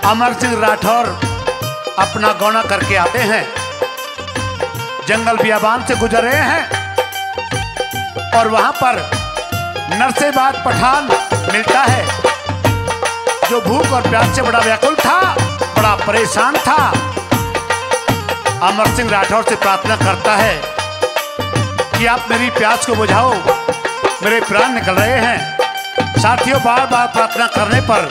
अमर सिंह राठौर अपना गौना करके आते हैं, जंगल बियाबान से गुजर रहे हैं और वहां पर नरसेबाज पठान मिलता है, जो भूख और प्यास से बड़ा व्याकुल था, बड़ा परेशान था। अमर सिंह राठौर से प्रार्थना करता है कि आप मेरी प्यास को बुझाओ, मेरे प्राण निकल रहे हैं। साथियों, बार बार प्रार्थना करने पर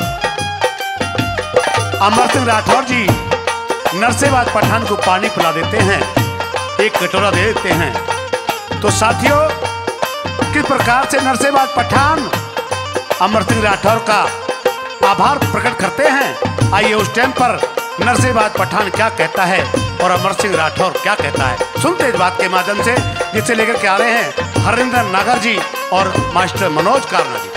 अमर सिंह राठौर जी नरसेबाज पठान को पानी पिला देते हैं, एक कटोरा दे देते हैं। तो साथियों, किस प्रकार से नरसेबाज पठान अमर सिंह राठौर का आभार प्रकट करते हैं, आइए उस टाइम पर नरसेबाज पठान क्या कहता है और अमर सिंह राठौर क्या कहता है सुनते इस बात के माध्यम से, जिसे लेकर के आ रहे हैं हरिंदर नागर जी और मास्टर मनोज कारना जी।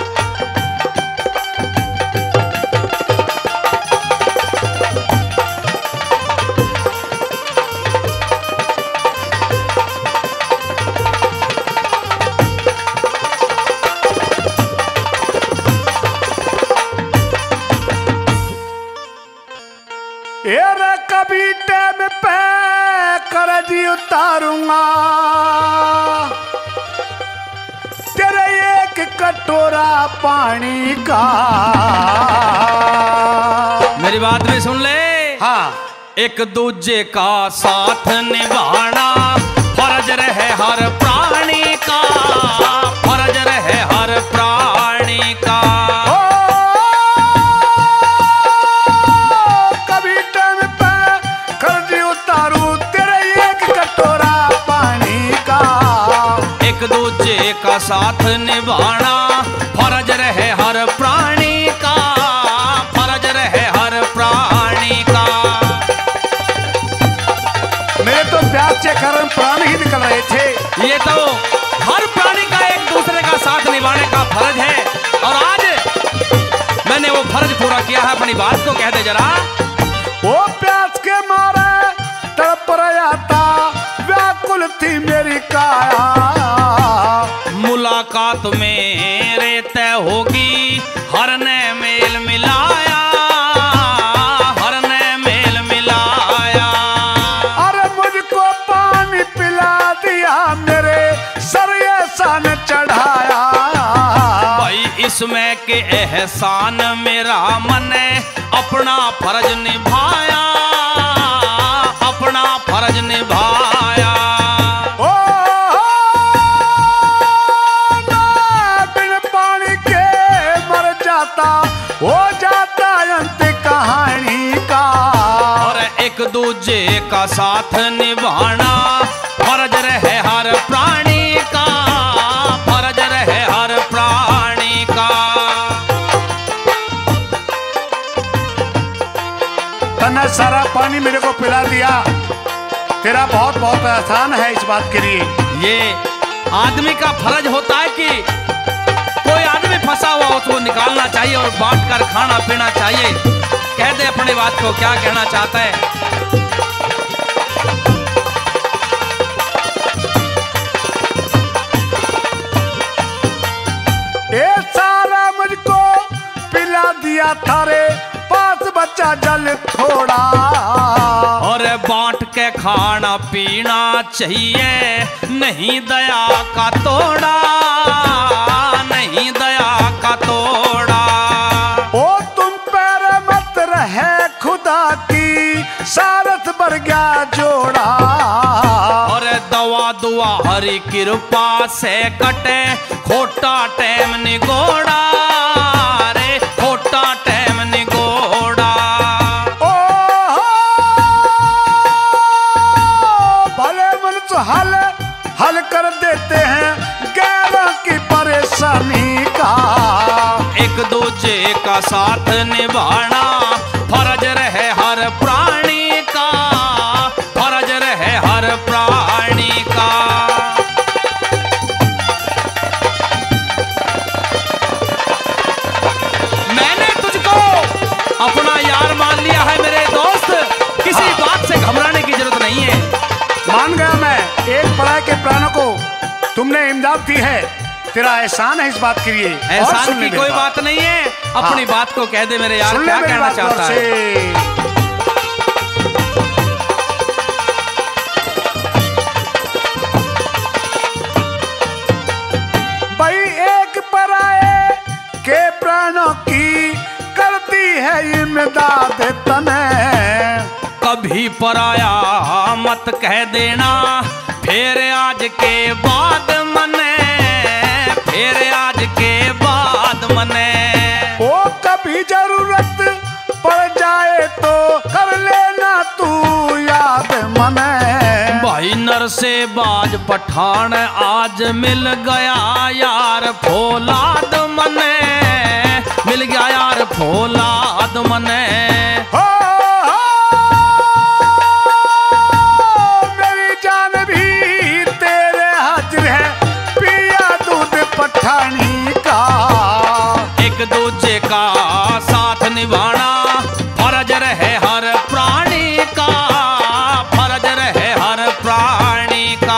कभी टाइम पे कर्ज उतारूंगा, तेरे एक कटोरा पानी का। मेरी बात भी सुन ले। हाँ। एक दूजे का साथ निभाना फर्ज रहे हर प्राणी का, फर्ज रहे हर प्राणी का। दूजे का साथ निभाना फर्ज रहे हर प्राणी का, फर्ज रहे हर प्राणी का। मेरे तो प्यास के कारण प्राण ही निकल रहे थे। ये तो हर प्राणी का एक दूसरे का साथ निभाने का फर्ज है, और आज मैंने वो फर्ज पूरा किया है। अपनी बात को कह दे जरा। वो प्यास के मारे तड़प रहा था, व्याकुल थी मेरी काया। मुलाकात मेरे तय होगी, हर ने मेल मिलाया, हर ने मेल मिलाया। अरे मुझको पानी पिला दिया, मेरे सर एहसान चढ़ाया। भाई इसमें के एहसान मेरा मन अपना फर्ज निभाया, अपना फर्ज निभाया। हो जाता अंत कहानी का। और एक दूजे का साथ निभाना फर्ज रहे हर प्राणी का, फर्ज रहे हर प्राणी का। तन्ना सारा पानी मेरे को पिला दिया, तेरा बहुत बहुत आसान है इस बात के लिए। ये आदमी का फर्ज होता है कि कोई आदमी फंसा हुआ हो तो निकालना चाहिए और बांट कर खाना पीना चाहिए। कह दे अपनी बात को, क्या कहना चाहता है। ये सारा मुझको पिला दिया, थारे पास बच्चा जल थोड़ा। और बांट के खाना पीना चाहिए, नहीं दया का तोड़ा, नहीं दया का तोड़ा। ओ तुम पैर मत रहे खुदा की, सारथ बर गया जोड़ा। और दवा दुआ हरी कृपा से कटे, खोटा टैम निगोड़ा रे, खोटा टैम निगोड़ा। भले मन तो हल हल कर देते हैं गैरों की परेशानी का। एक दूजे का साथ निभाना फर्ज रहे हर प्राणी का, फर्ज रहे हर प्राणी का। मैंने तुझको अपना यार मान लिया है मेरे दोस्त, किसी बात से घबराने की जरूरत नहीं है। मान गया मैं, एक पराये के प्राणों को तुमने इमदाद दी है, तेरा एहसान है इस बात के लिए। एहसान की कोई बात नहीं है, अपनी बात को कह दे मेरे यार, क्या कहना चाहता है। भाई एक पराये के प्राणों की करती है इमदाद तने, कभी पराया मत कह देना फिर आज के बाद मने, फिर आज के बाद मने। ओ कभी जरूरत पड़ जाए तो कर लेना तू याद मने। भाई नरसे बाज पठान आज मिल गया यार फौलाद मने, मिल गया यार फौलाद मने। मेरी जान भी तेरे हाजिर है पिया दूध पठानी का, एक दूजे का साथ निभाना फर्ज रहे हर प्राणी का, फर्ज रहे हर प्राणी का।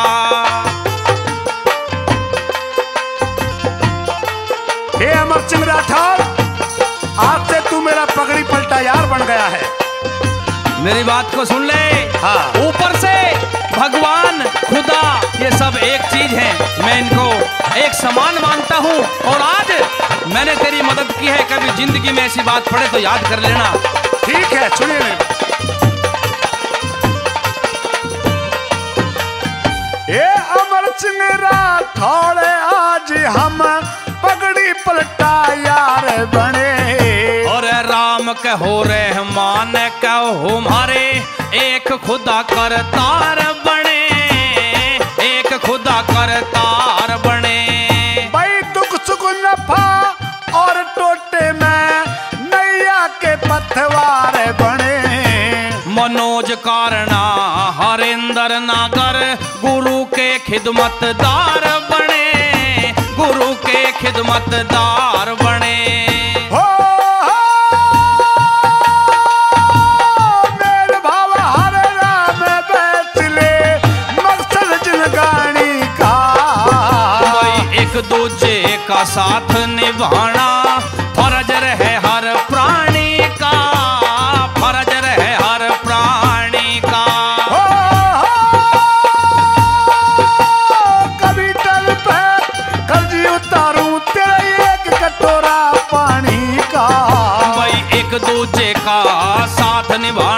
हे अमर सिंह राठौर, आज से तू मेरा पगड़ी पलटा यार बन गया है। मेरी बात को सुन ले। हाँ। ऊपर से भगवान खुदा ये सब एक चीज है, मैं इनको एक समान मानता हूँ। और आज मैंने तेरी मदद की है, कभी जिंदगी में ऐसी बात पड़े तो याद कर लेना। ठीक है, सुनिए। ये अमर सिंह राठौर आज हम पगड़ी पलटा यार बने, और राम कहो रहमान कहो हमारे एक खुदा करतार बने, एक खुदा करतार बने। भाई दुख सुख नफा और टोटे में नैया के पथवार बने। मनोज कारना हरिंदर नागर गुरु के खिदमतदार बने, गुरु के खिदमतदार बने। मेरे भाव हर राम बैठ ले मकसद जिनगानी का, भाई एक दूजे का साथ निभाना फर्ज रहे हर प्राणी का, फर्ज रहे हर प्राणी का। कभी टल पे कर्जी उतारूं तेरे एक कटोरा पानी का, भाई एक दूजे का साथ निभा